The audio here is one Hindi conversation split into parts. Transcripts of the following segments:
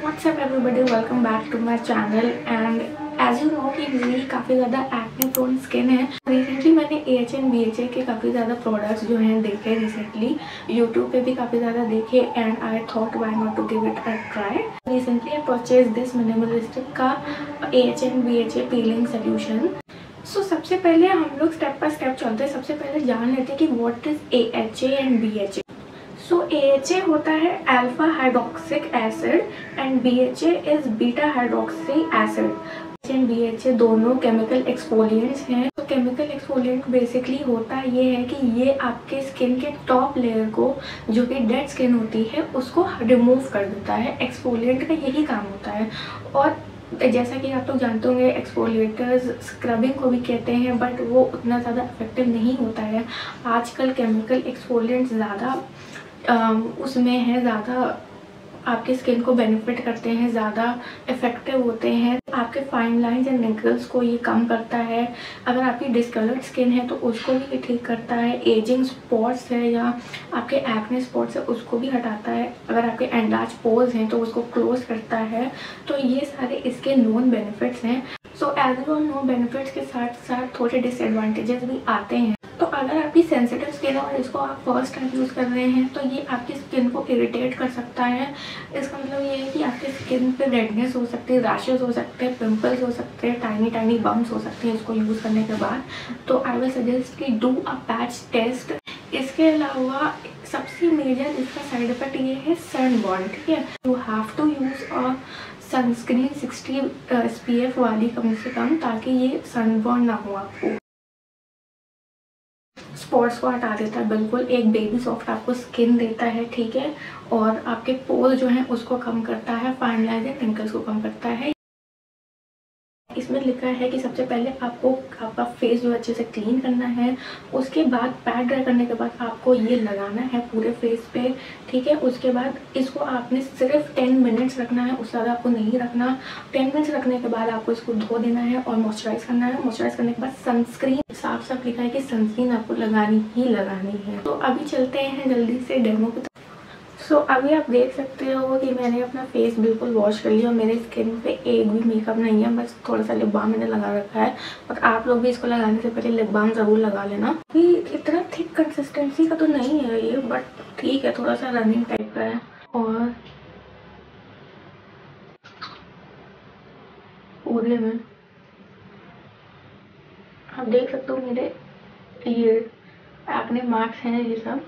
What's up everybody, welcome back to my channel and as you know कि मेरी काफ़ी ज़्यादा एक्ने प्रोन स्किन है। रिसेंटली मैंने AHA and BHA के काफ़ी ज़्यादा प्रोडक्ट्स जो हैं देखे रिसेंटली, यूट्यूब पे भी काफ़ी ज़्यादा देखे and I thought why not to give it a try. Recently I purchase this minimalistic का AHA and BHA peeling solution. So सबसे पहले हम लोग स्टेप बाय स्टेप चलते हैं। सबसे पहले जान लेते हैं कि what is AHA and BHA। So AHA होता है alpha hydroxic acid and BHA is beta hydroxy acid. And BHA दोनों केमिकल एक्सफोलिएंट्स हैं। तो केमिकल एक्सफोलिएंट बेसिकली होता ये है कि ये आपके स्किन के टॉप लेयर को, जो कि डेड स्किन होती है, उसको रिमूव कर देता है। एक्सफोलिएंट का यही काम होता है। और जैसा कि आप लोग जानते होंगे, एक्सफोलिएटर्स स्क्रबिंग को भी कहते हैं, बट वो उतना ज़्यादा इफेक्टिव नहीं होता है। आजकल केमिकल एक्सफोलिएंट्स ज़्यादा उसमें है, ज़्यादा आपके स्किन को बेनिफिट करते हैं, ज़्यादा इफ़ेक्टिव होते हैं। आपके फाइन लाइंस एंड रिंकल्स को ये कम करता है। अगर आपकी डिस्कलर्ड स्किन है तो उसको भी ये ठीक करता है। एजिंग स्पॉट्स है या आपके एक्ने स्पॉट्स है उसको भी हटाता है। अगर आपके एंडार्ज पोर्स हैं तो उसको क्लोज करता है। तो ये सारे इसके नोन बेनिफिट्स हैं। So as well known benefits के साथ साथ थोड़े डिसएडवांटेजेस भी आते हैं। तो अगर आपकी सेंसिटिव स्किन है और इसको आप फर्स्ट टाइम यूज़ कर रहे हैं तो ये आपकी स्किन को इरिटेट कर सकता है। इसका मतलब ये है कि आपकी स्किन पे रेडनेस हो सकती है, रैशेस हो सकते हैं, पिंपल्स हो सकते हैं, टाइनी बम्स हो सकते हैं इसको यूज़ करने के बाद। तो आई विल सजेस्ट कि डू अ पैच टेस्ट। इसके अलावा सबसे मेजर इसका साइड इफेक्ट ये है सनबर्न। ठीक है, you have to use a sunscreen 60 SPF वाली कम से कम, ताकि ये सनबर्न ना हो आपको। स्पॉट्स को हटा देता है बिल्कुल, एक बेबी सॉफ्ट आपको स्किन देता है। ठीक है, और आपके पोर्स जो हैं उसको कम करता है, फाइन लाइंस एंड रिंकल्स को कम करता है। इसमें लिखा है कि सबसे पहले आपको आपका फेस जो अच्छे से क्लीन करना है, उसके बाद पैड ड्राई करने के बाद आपको ये लगाना है पूरे फेस पे। ठीक है, उसके बाद इसको आपने सिर्फ 10 मिनट्स रखना है, उससे ज़्यादा आपको नहीं रखना। 10 मिनट्स रखने के बाद आपको इसको धो देना है और मॉइस्चराइज करना है। मॉइस्चराइज करने के बाद सनस्क्रीन, साफ साफ लिखा है कि सनस्क्रीन आपको लगानी ही लगानी है। तो अभी चलते हैं जल्दी से डेमो की। सो अभी आप देख सकते हो कि मैंने अपना फेस बिल्कुल वॉश कर लिया और मेरे स्किन पे एक भी मेकअप नहीं है, बस थोड़ा सा लिप बाम मैंने लगा रखा है। और आप लोग भी इसको लगाने से पहले लिप बाम ज़रूर लगा लेना। अभी इतना थिक कंसिस्टेंसी का तो नहीं है ये, बट ठीक है, थोड़ा सा रनिंग टाइप का है। और पूरे में आप देख सकते हो मेरे ये एक्ने मार्क्स हैं ये सब।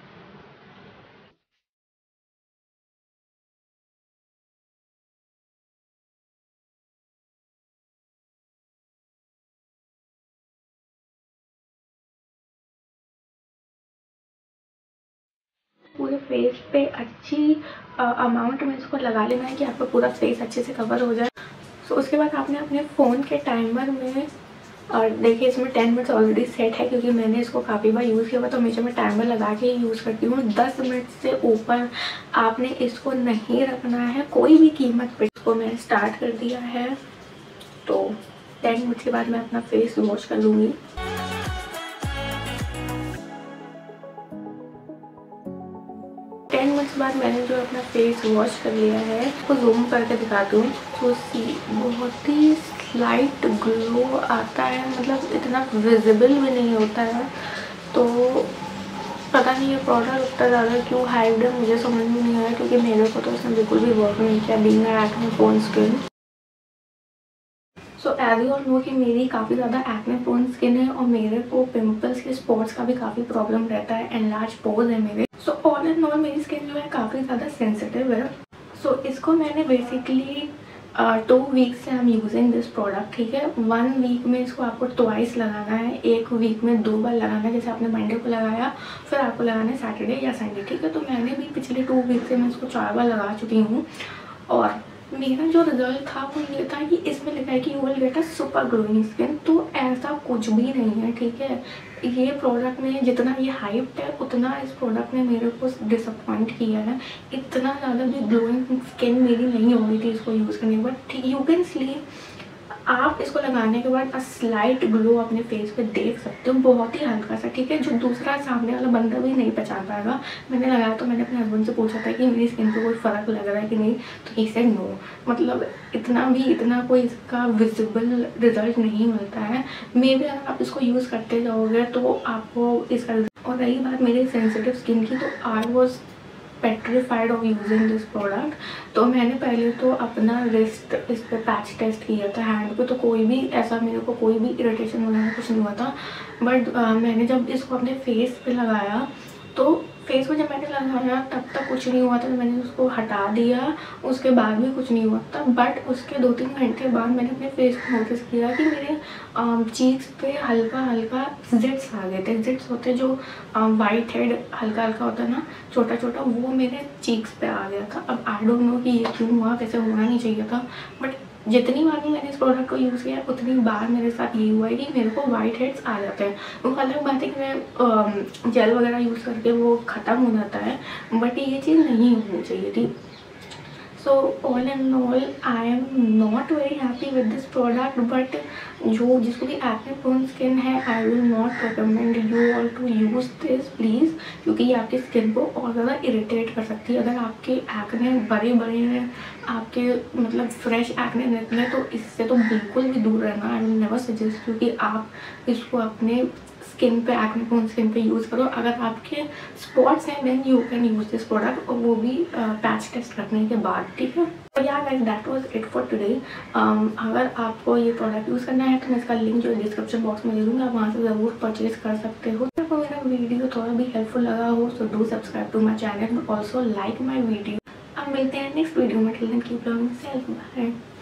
पूरे फेस पे अच्छी अमाउंट में इसको लगा लेना है कि आपका पूरा फेस अच्छे से कवर हो जाए। सो उसके बाद आपने अपने फ़ोन के टाइमर में, और देखिए इसमें 10 मिनट्स ऑलरेडी सेट है क्योंकि मैंने इसको काफ़ी बार यूज़ किया हुआ, तो हमेशा मैं टाइमर लगा के ही यूज़ करती हूँ। 10 मिनट से ऊपर आपने इसको नहीं रखना है कोई भी कीमत पे। इसको मैंने स्टार्ट कर दिया है, तो 10 मिनट के बाद मैं अपना फेस वॉश कर लूँगी। 10 मिनट्स बाद मैंने जो अपना फेस वॉश कर लिया है, उसको जूम करके दिखाती हूँ। तो बहुत ही स्लाइट ग्लो आता है, मतलब इतना विजिबल भी नहीं होता है। तो पता नहीं ये प्रोडक्ट उतना ज़्यादा क्यों हाइप्ड है, मुझे समझ में नहीं आया, क्योंकि मेरे को तो इसने बिल्कुल भी वर्क नहीं किया being acne prone skin. So as you all know कि मेरी काफ़ी ज़्यादा एक्ने प्रोन स्किन है और मेरे को पिंपल्स के स्पॉट्स का भी काफ़ी प्रॉब्लम रहता है, एनलार्ज पोर्स है मेरे। सो ऑल एंड ऑल मेरी स्किन जो है काफ़ी ज़्यादा सेंसिटिव है। सो इसको मैंने बेसिकली 2 वीक्स से I am using this product. ठीक है, 1 वीक में इसको आपको ट्वाइस लगाना है, 1 वीक में 2 बार लगाना है। जैसे आपने मंडे को लगाया, फिर आपको लगाना है सैटरडे या संडे। ठीक है, तो मैंने भी पिछले 2 वीक से मैं इसको 4 बार लगा चुकी हूँ और मेरा जो रिजल्ट था वो ये था कि इसमें लिखा है कि you will get a super glowing skin. तो ऐसा कुछ भी नहीं है। ठीक है, ये प्रोडक्ट में जितना ये हाइप है उतना इस प्रोडक्ट ने मेरे को डिसअपॉइंट किया है। इतना ज़्यादा भी ग्लोइंग स्किन मेरी नहीं हो रही थी इसको यूज़ करने के बाद। ठीक, यू कैन स्लीप, आप इसको लगाने के बाद स्लाइट ग्लो अपने फेस पे देख सकते हो, बहुत ही हल्का सा, ठीक है, जो दूसरा सामने वाला बंदा भी नहीं पहचान पाएगा। मैंने लगाया तो मैंने अपने हस्बैंड से पूछा था कि मेरी स्किन पे कोई फ़र्क लग रहा है कि नहीं, तो ही सेड नो। मतलब इतना कोई इसका विजिबल रिजल्ट नहीं मिलता है। मे बी अगर आप इसको यूज़ करते जाओगे तो आपको इसका। और रही बात मेरी सेंसिटिव स्किन की, तो I was petrified of using this product. तो मैंने पहले तो अपना रिस्ट इस पर पैच टेस्ट किया था हैंड पे, तो कोई भी ऐसा मेरे को कोई भी इरिटेशन वगैरह कुछ नहीं हुआ था। बट मैंने जब इसको अपने फेस पे लगाया, तो फेस पे जब मैंने लगाया तब तक कुछ नहीं हुआ था, तो मैंने उसको हटा दिया, उसके बाद भी कुछ नहीं हुआ था। बट उसके 2-3 घंटे बाद मैंने अपने फेस को नोटिस किया कि मेरे चीक्स पे हल्का हल्का जिट्स आ गए थे। जिट्स होते जो वाइट हेड हल्का हल्का होता है ना, छोटा छोटा, वो मेरे चीक्स पे आ गया था। अब आई डोंट नो कि ये क्यों हुआ, वैसे होना नहीं चाहिए था। बट जितनी बार भी मैंने इस प्रोडक्ट को यूज़ किया उतनी बार मेरे साथ ये हुआ है कि मेरे को वाइट हेड्स आ जाते हैं। वो अलग बात है कि मैं जेल वगैरह यूज़ करके वो ख़त्म हो जाता है, बट ये चीज़ नहीं होनी चाहिए थी। So all and all I am not very happy with this product, but जिसको भी एक्ने प्रोन स्किन है, I will not recommend you all to use this please, क्योंकि ये आपकी स्किन को और ज़्यादा इरिटेट कर सकती है। अगर आपके एक्ने बड़े हैं, आपके मतलब फ्रेश एक्ने निकले, तो इससे तो बिल्कुल भी दूर रहना। आई विल नेवर सजेस्ट, क्योंकि आप इसको अपने स्किन पे, एक्ने प्रोन स्किन पे यूज़ करो। अगर आपके स्पॉट्स हैं then you can use this product, और वो भी पैच टेस्ट करने के बाद, ठीक है। तो या guys, that was it for today. अगर आपको ये प्रोडक्ट यूज़ करना है तो मैं इसका लिंक जो डिस्क्रिप्शन बॉक्स में दे दूँगी, आप वहाँ से ज़रूर परचेज कर सकते हो। तो आपको मेरा वीडियो थोड़ा भी हेल्पफुल लगा हो, so do subscribe to my channel, also like my video. अब मिलते हैं नेक्स्ट वीडियो में, till then keep loving self, bye.